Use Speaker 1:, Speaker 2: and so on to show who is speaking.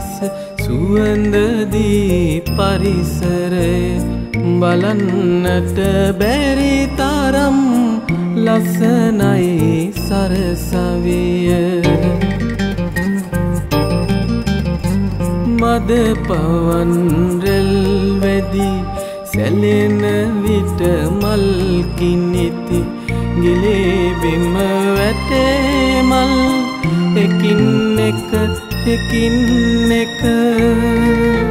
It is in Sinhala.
Speaker 1: ලෙස සුවඳදී පරිසරය බලන්නට බැරි තරම් ලස්සනයි සරසවිය මද පවන් රෙල් වැදි සැලෙන විට මල් කිනිති ගිලේ බිම වැටේ මල් එකින් එක